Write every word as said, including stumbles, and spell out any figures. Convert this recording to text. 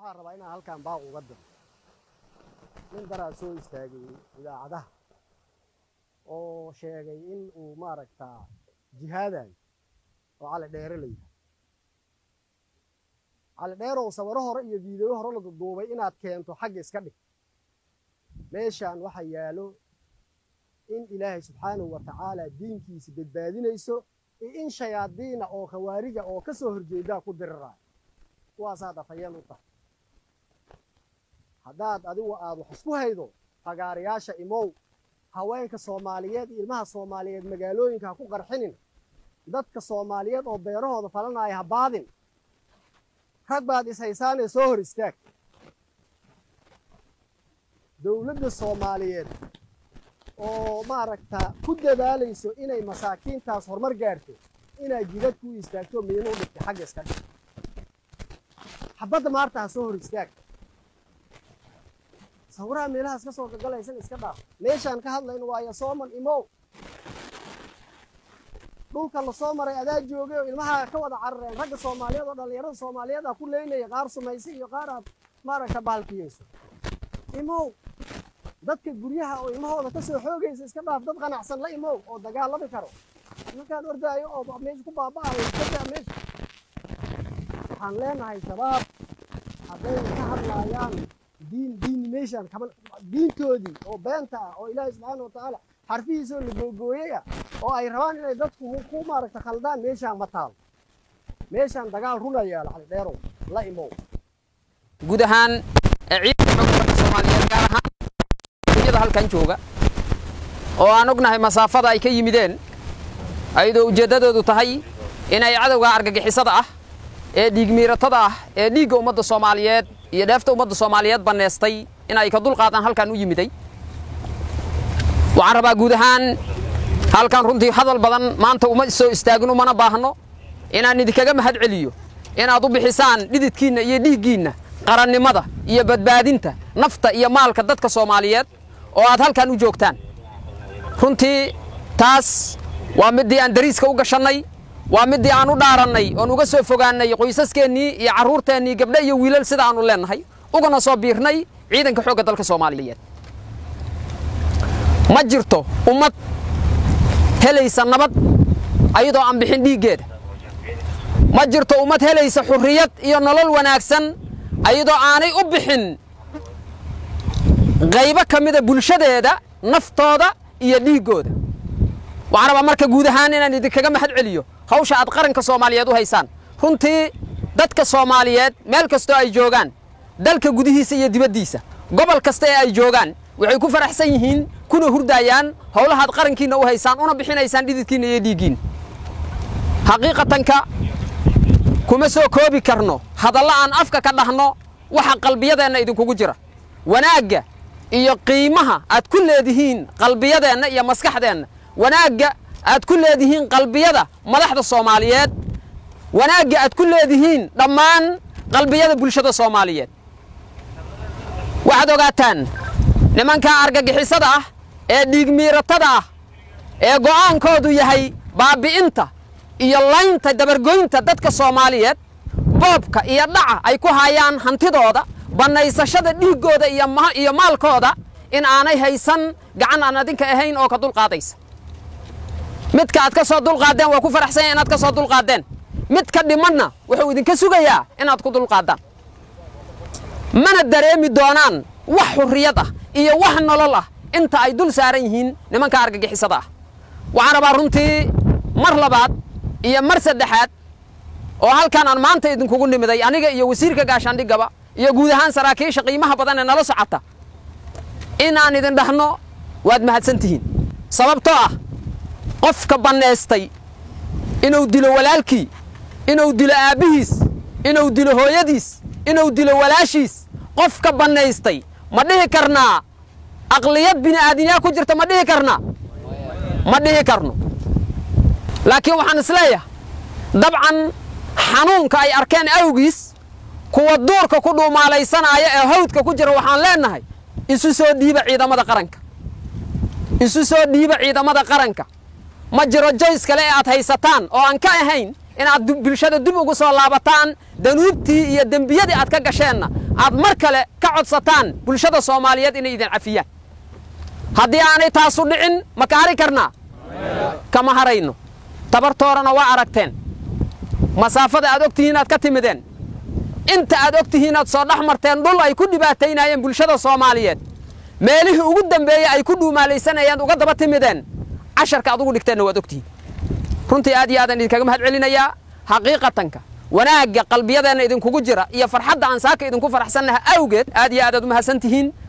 waxaan rabaa inaan halkaan baaq uga diro nin daraa soo istaagay idaacadaha oo sheegay in uu maaragtaa jihaadan oo cali dheere la yidhaha cali dheerow sawiro hore iyo fiideo hore la duduubay inaad keento xagga iska dhig meeshaan waxa yaalo in ilaahay subxaanahu wa tacaala diinkiisa badbaadinayso iyo in shayaadiina oo khawaarija oo ka soo horjeedaa ku diriraayo kuwaasaa dhafayeen u tahay haddaad adigu aad wax isku haydo fagaarayaasha imow haweenka soomaaliyeed iyo ilmaha soomaaliyeed magaalooyinka ha ku qarxinin dadka soomaaliyeed oo beerahooda falanaya ha baadin rag baad is haysaanee soo hor istaag dowladda soomaaliyeed oo maaragta ku dadaalayso inay masaakiintaas horumar gaarto inaad jidad ku istaagto miino u dhigtay xagga iska dhig xabadda maarta ha soo hor istaag sawiraha meelahaas ka soo gagalaysan iska dhaaf meeshaan ka hadlayno waayo sooman imow dhulka la soo maray adaa joogay oo ilmaha ka wada carareen ragga soomaaliyeed oo dhallinyarada soomaaliyeed ah ku leynaya qaar sumaysi iyo qaar aad maaragta baalkiyeyso imow dadka guryaha oo ilmahooda ka soo xoogaysa iska dhaaf dad qanacsan la imow oo dagaalami karo markaan ordaayo oo meesha ku baaba'ayo iska meesha waxaan leenahay shabaab hadday ka hadlaayaan diin diin nation kaban diintoodii oo beenta ah oo ilaahay subxaanahu wa tacaala xarfihiisoo la googooyaya oo ay rabaan inay dadku ku maaragta khaldaan meeshaan ma taal meeshaan dagaal runa yaala cali dheerow la imow guud ahaan ciidanka Soomaaliyeed gaar ahaan iyada halkan jooga oo aan ognahay masaafada ay ka yimideen ayadoo ujeedadoodu tahay inay cadawga argagixisada ah ee dhiigmiiratada ah ee dhiigga ummadda Soomaaliyeed iyo dheefta ummadda Soomaaliyeed baneestay in ay ka dul qaadaan halkan u yimiday waxaan rabaa guud ahaan halkan runtii hadal badan maanta uma soo istaagin umana baahno inaan idinkaga mahad celiyo inaad u bixisaan dhididkiina iyo dhiiggiina qarannimada iyo badbaadinta nafta iyo maalka dadka Soomaaliyeed oo aad halkan u joogtaan runtii taas waa midii aan dariiska u gashanay waa midii aan u dhaaranay oo uga soo fogaanay qoysaskeennii iyo carruurteennii gabdho iyo wiilal sida aanu leenahay ugana soo biirnay ciidanka xoogga dalka Soomaaliyeed ma jirto ummad helaysa nabad ayadoo aan bixin dhiigeeda ma jirto ummad helaysa xurriyad iyo nolol wanaagsan ayadoo aanay u bixin qaybo kamida bulshadeeda naftooda iyo dhiigooda waxaan rabaa marka guud ahaan inaan idinkaga mahad celiyo hawsha aad qaranka Soomaaliyeed u haysaan runtii dadka Soomaaliyeed meel kasto ay joogaan dalka gudihiisa iyo dibadiisa gobol kasta ee ay joogaan waxay ku faraxsan yihiin kuna hurdayaan hawlaha aad qarankiina u haysaan una bixinaysaan dhididkiina iyo dhiigiin xaqiiqatanka kuma soo koobi karno hadalla aan afka ka dhahno waxa qalbiyadeena idinkugu jira wanaaga iyo qiimaha aad ku leedihiin qalbiyadeena iyo maskaxdeena wanaaga aad ku leedihiin qalbiyada madaxda Soomaaliyeed wanaaga aad ku leedihiin dhammaan qalbiyada bulshada Soomaaliyeed waxaad ogaataan nimanka argagixisada ah ee dhiigmiiratada ah ee go'aankoodu yahay baabi'inta iyo laynta dabargoynta dadka Soomaaliyeed boobka iyo dhaca ay ku hayaan hantidooda banaysashada dhiigooda iyo iyo maalkooda in aanay haysan gacan aan adinka ahayn oo ka dul qaadaysa midka aad ka soo dul qaadeen waa ku faraxsan inaad ka soo dul qaadeen midka dhimanna wuxuu idinka sugayaa inaad ku dul qaadaan mana dareemi doonaan wax xurriyad ah iyo wax nolol ah inta ay dul saaran yihiin nimanka argagixisada ah waxaan rabaa runtii mar labaad iyo mar saddexaad oo halkan aan maanta idinkugu nimiday aniga iyo wasiirka gaashaandhigaba iyo guud ahaan saraakiisha qiimaha badan ee nala socota in aan idin dhahno waad mahadsantihiin sababtoo ah qofka baneestay inuu dilo walaalkii inuu dilo aabihiis inuu dilo hooyadiis inuu dilo walaashiis qofka baneestay ma dhihi karnaa aqliyad bini'aadinyaa ku jirta ma dhihi karnaa ma dhihi karno laakiin waxaan isleeyahay dabcan xanuunka ay arkeen awgiis kuwa duurka ku dhuumaalaysanaya ee hawdka ku jira waxaan leenahay isu soo dhiiba ciidamada qaranka isu soo dhiiba ciidamada qaranka ma jiro joys kale aad haysataan oo aan ka ahayn inaad bulshada dib ugu soo laabataan danuubtii iyo dembiyadii aad ka gasheenna aad mar kale ka codsataan bulshada Soomaaliyeed inay idin cafiyaan haddii aanay taasu dhicin ma ka hari karnaa kama harayno tabartoorana waa aragteen masaafada aad ogtihiin aad ka timideen inta aad ogtihiin aad soo dhaxmarteen dhul ay ku dhibaataynayeen bulshada Soomaaliyeed meelihii ugu dambeeyay ay ku dhuumaalaysanayaan uga daba timideen casharka aad ugu dhigteen waad ogtihiin runtii aad iyo aadan idinkaga mahad celinayaa xaqiiqatanka wanaaga qalbiyadeena idinkugu jira iyo farxadda aan saaka idinku faraxsanahay awgeed aad iyo aad aad u mahadsantihiin